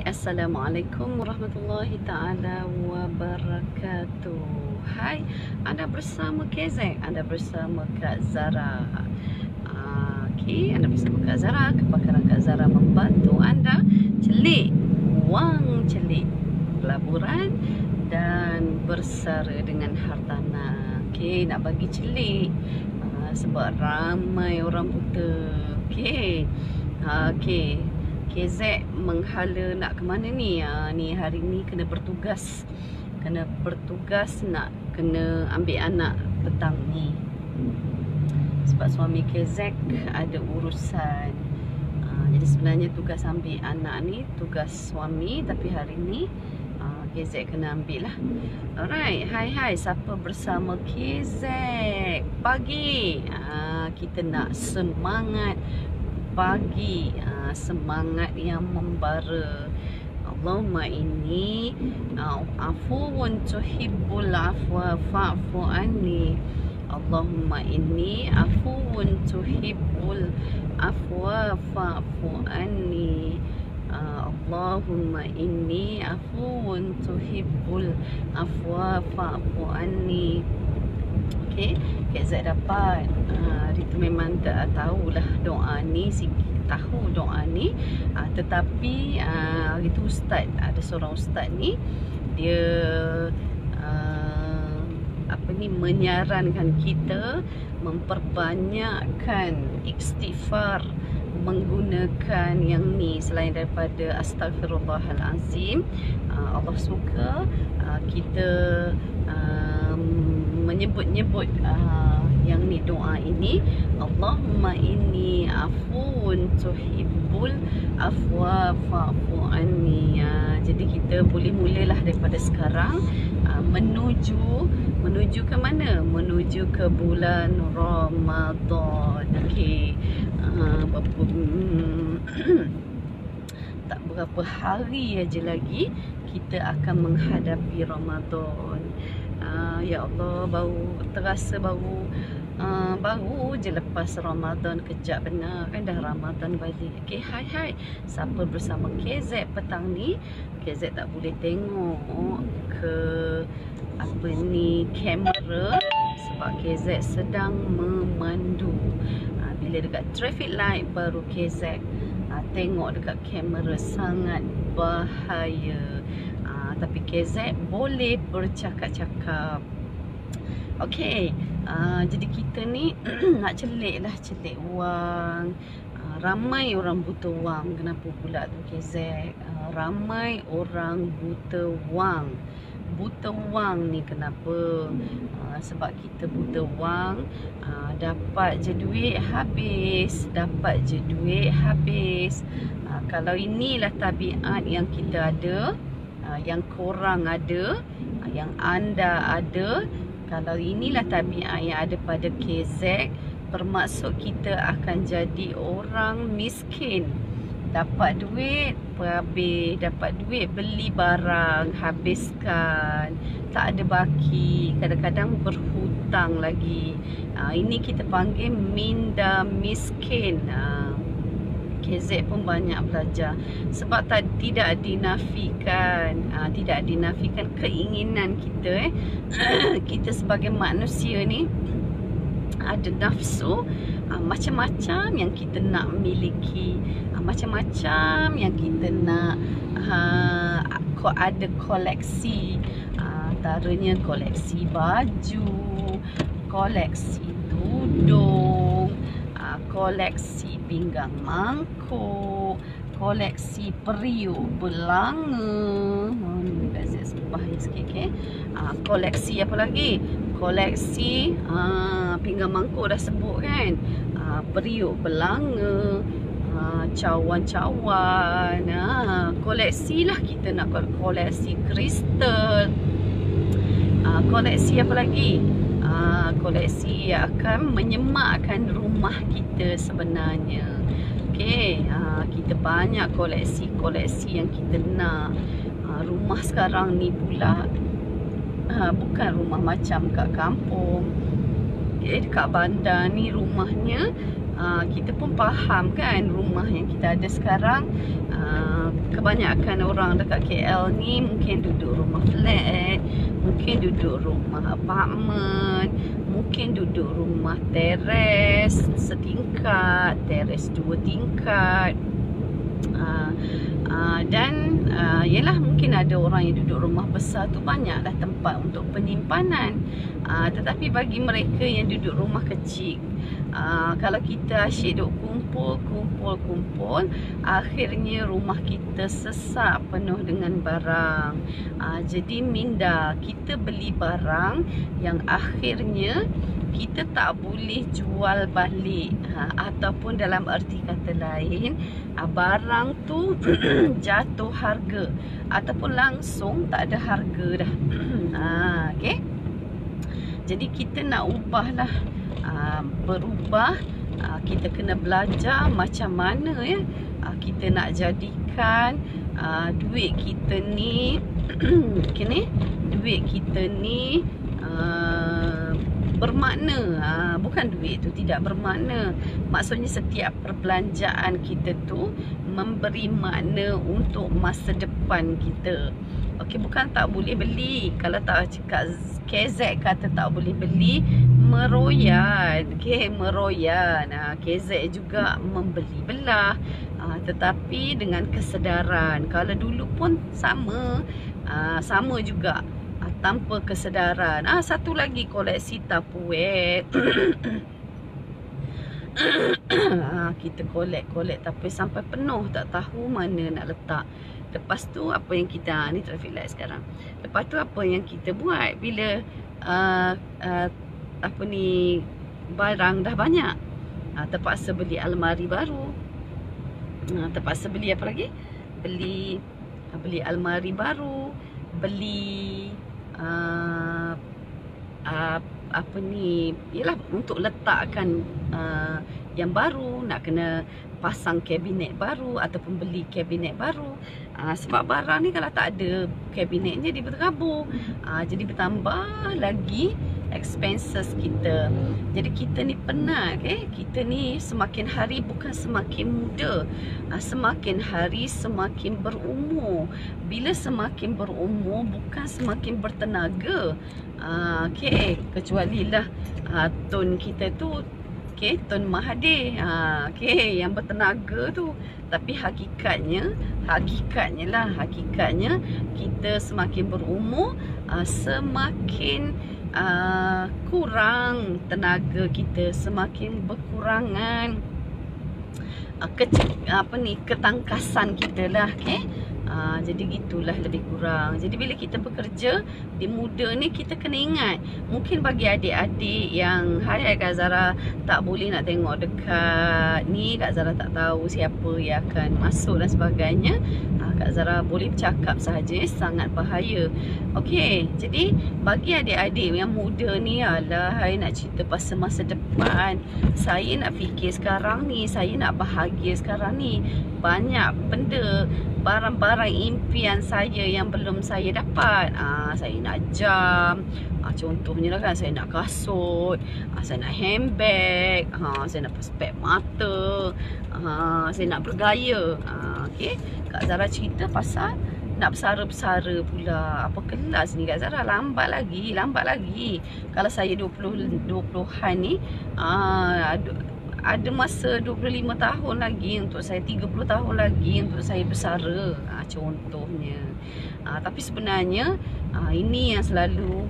Assalamualaikum warahmatullahi ta'ala wabarakatuh. Hai, anda bersama KZ, anda bersama Kak Zara. Anda bersama Kak Zara. Kepakaran Kak Zara membantu anda celik wang, celik pelaburan dan bersara dengan hartanah. Nak bagi celik sebab ramai orang buta. KZ menghala nak ke mana ni? Ni hari ni kena bertugas. Kena bertugas nak kena ambil anak petang ni. Sebab suami KZ ada urusan. Jadi sebenarnya tugas ambil anak ni tugas suami, tapi hari ni KZ kena ambil lah. Alright, hai siapa bersama KZ pagi? Kita nak semangat pagi, semangat yang membara. Allahumma inni afuwun tuhibbul afwa fa'fu anni. Allahumma inni afuwun tuhibbul afwa fa'fu anni. Allahumma inni afuwun tuhibbul afwa fa'fu anni. KZ dapat. Hari tu memang tak tahulah doa ni, tahu doa ni, tetapi hari tu ustaz, ada seorang ustaz ni, dia menyarankan kita memperbanyakkan istighfar, menggunakan yang ni selain daripada Astaghfirullahalazim. Allah suka kita menyebut-nyebut yang ni, doa ini, Allahumma inni afuun tuhibbul afwa fa'fu anni. Jadi kita boleh mulalah daripada sekarang menuju ke mana? Menuju ke bulan Ramadan. Tak berapa hari aja lagi kita akan menghadapi Ramadan. Ya Allah, baru je lepas Ramadan, kejap benar kan dah Ramadan balik. Hai siapa bersama KZ petang ni? KZ tak boleh tengok ke kamera sebab KZ sedang memandu. Bila dekat traffic light baru KZ tengok dekat kamera, sangat bahaya. Tapi KZ boleh bercakap-cakap. Jadi kita ni nak celik wang. Ramai orang buta wang. Kenapa pula tu KZ? Ramai orang buta wang. Buta wang ni kenapa? Sebab kita buta wang, dapat je duit habis. Kalau inilah tabiat yang kita ada, yang korang ada, yang anda ada, kalau inilah tabiat yang ada pada KZ, bermaksud kita akan jadi orang miskin. Dapat duit habis, dapat duit beli barang, habiskan, tak ada baki, kadang-kadang berhutang lagi. Ini kita panggil minda miskin. KZ pun banyak belajar. Sebab tidak dinafikan keinginan kita. Kita sebagai manusia ni ada nafsu, macam-macam yang kita nak miliki, macam-macam yang kita nak ada koleksi. Antaranya koleksi baju, koleksi tudung, koleksi pinggang mangkuk, koleksi periuk belanga. Bahaya sikit. Koleksi apa lagi? Koleksi pinggang mangkuk dah sebut kan. Periuk belanga, cawan-cawan. Koleksi lah, kita nak koleksi kristal. Koleksi apa lagi? Koleksi yang akan menyemakkan rumah kita sebenarnya. Kita banyak koleksi yang kita nak. Rumah sekarang ni pula bukan rumah macam kat kampung. Dekat bandar ni rumahnya kita pun faham kan rumah yang kita ada sekarang. Kebanyakan orang dekat KL ni mungkin duduk rumah flat, mungkin duduk rumah apartmen, mungkin duduk rumah teres setingkat, teres 2 tingkat. Dan yelah, mungkin ada orang yang duduk rumah besar tu banyaklah tempat untuk penyimpanan. Tetapi bagi mereka yang duduk rumah kecil, kalau kita asyik duk kumpul, akhirnya rumah kita sesak penuh dengan barang. Jadi minda kita beli barang yang akhirnya kita tak boleh jual balik, ataupun dalam erti kata lain, barang tu jatuh harga ataupun langsung tak ada harga dah. Okay? Jadi kita nak ubahlah, berubah. Kita kena belajar macam mana ya kita nak jadikan duit kita ni duit kita ni bermakna. Bukan duit tu tidak bermakna, maksudnya setiap perbelanjaan kita tu memberi makna untuk masa depan kita. Okey, bukan tak boleh beli. Kalau tak cakap KZ kata tak boleh beli, meroyan. Okey, meroyan. KZ juga membeli belah, tetapi dengan kesedaran. Kalau dulu pun sama juga, tanpa kesedaran. Satu lagi, koleksi Tupperware. Kita kolek tapi sampai penuh, tak tahu mana nak letak. Lepas tu apa yang kita, ni traffic light sekarang. Lepas tu apa yang kita buat bila barang dah banyak, terpaksa beli almari baru. Terpaksa beli apa lagi? Beli almari baru, beli yalah, untuk letakkan yang baru, nak kena pasang kabinet baru ataupun beli kabinet baru. Sebab barang ni kalau tak ada kabinetnya dia berterabur. Jadi bertambah lagi expenses kita. Jadi kita ni penat, kita ni semakin hari bukan semakin muda, semakin hari semakin berumur. Bila semakin berumur bukan semakin bertenaga. Kecuali lah Tun kita tu, Tun Mahathir, yang bertenaga tu. Tapi hakikatnya kita semakin berumur, semakin kurang tenaga kita, semakin berkurangan ketangkasan kita lah. Jadi gitulah lebih kurang. Jadi bila kita bekerja di muda ni, kita kena ingat, mungkin bagi adik-adik yang hai Kak Zara tak boleh nak tengok dekat ni, Kak Zara tak tahu siapa yang akan masuk dan sebagainya, Kak Zara boleh bercakap sahaja, sangat bahaya. Okey, jadi bagi adik-adik yang muda ni, alah hai nak cerita pasal masa depan, saya nak fikir sekarang ni, saya nak bahagia sekarang ni. Banyak benda, barang-barang impian saya yang belum saya dapat. Saya nak jam, contohnya lah kan, saya nak kasut, saya nak handbag, saya nak spek mata, saya nak bergaya. Okay, Kak Zara cerita pasal nak bersara-bersara pula. Apa kelas ni Kak Zara? Lambat lagi. Kalau saya 20-an ni, ada masa 25 tahun lagi untuk saya, 30 tahun lagi untuk saya bersara, contohnya. Tapi sebenarnya ini yang selalu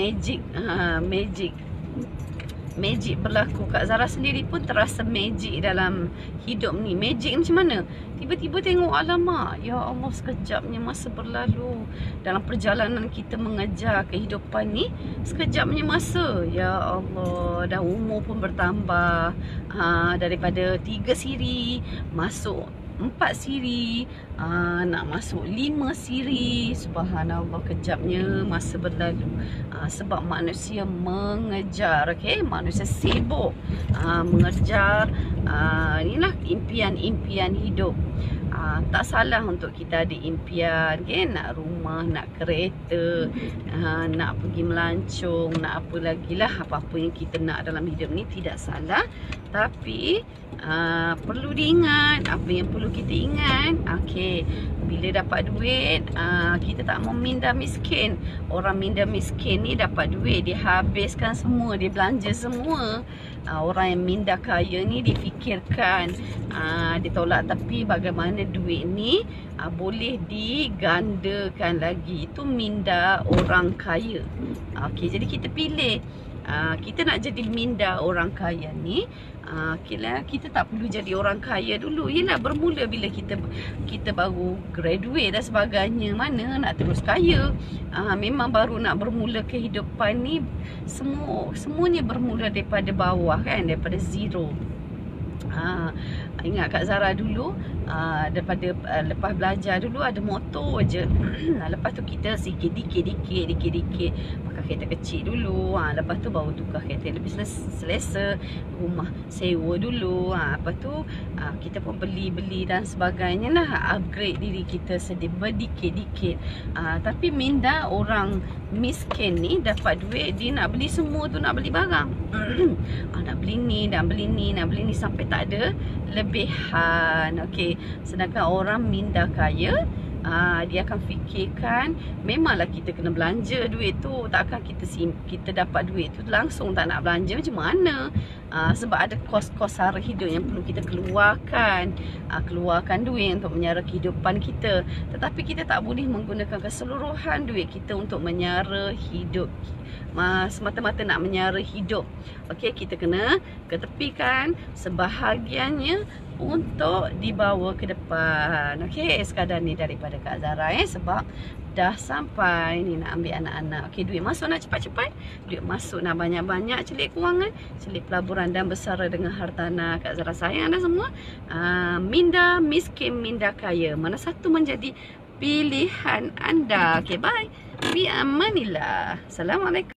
magic berlaku. Kak Zara sendiri pun terasa magic dalam hidup ni. Magic macam mana? Tiba-tiba tengok, alamak, ya Allah, sekejapnya masa berlalu. Dalam perjalanan kita mengejar kehidupan ni, sekejapnya masa, ya Allah, dah umur pun bertambah. Daripada 3 siri masuk 4 siri, nak masuk 5 siri. Subhanallah, kejapnya masa berlalu. Sebab manusia mengejar, okey, manusia sibuk mengejar inilah impian-impian hidup. Tak salah untuk kita ada impian, okay? Nak rumah, nak kereta, nak pergi melancong, nak apa lagi lah, apa-apa yang kita nak dalam hidup ni tidak salah. Tapi perlu diingat, apa yang perlu kita ingat, okay, bila dapat duit, kita tak mau minda miskin. Orang minda miskin ni dapat duit, dia habiskan semua, dia belanja semua. Orang yang minda kaya ni difikirkan, dia tolak tepi bagaimana duit ni boleh digandakan lagi. Itu minda orang kaya. Okay, jadi kita pilih. Kita nak jadi minda orang kaya ni, kita tak perlu jadi orang kaya dulu. Yelah, bermula bila kita baru graduate dan sebagainya. Mana nak terus kaya. Memang baru nak bermula kehidupan ni, semuanya bermula daripada bawah kan, daripada zero. Ingat Kak Zara dulu, daripada lepas belajar dulu ada motor je. Lepas tu kita sikit dikit pakai kereta kecil dulu. Lepas tu baru tukar kereta lebih selesa, rumah sewa dulu. Lepas tu kita pun beli dan sebagainya lah, upgrade diri kita berdikit-dikit. Tapi minda orang miskin ni dapat duit, dia nak beli semua tu, nak beli barang. Nak beli ni, nak beli ni sampai tak ada lebihan. Okey, sedangkan orang minda kaya, dia akan fikirkan, memanglah kita kena belanja duit tu. Takkan kita dapat duit tu langsung tak nak belanja, macam mana? Sebab ada kos-kos sara hidup yang perlu kita keluarkan. Keluarkan duit untuk menyara kehidupan kita. Tetapi kita tak boleh menggunakan keseluruhan duit kita untuk menyara hidup, semata-mata nak menyara hidup. Okey, kita kena ketepikan sebahagiannya untuk dibawa ke depan. Okey, sekadar ni daripada Kak Zara sebab dah sampai ni nak ambil anak-anak. Okey, duit masuk nak cepat-cepat, duit masuk nak banyak-banyak, celik kewangan, celik pelaburan dan bersara dengan hartanah. Kak Zara sayang anda semua. Minda miskin, minda kaya, mana satu menjadi pilihan anda? Okey, bye. Bi amanillah. Assalamualaikum.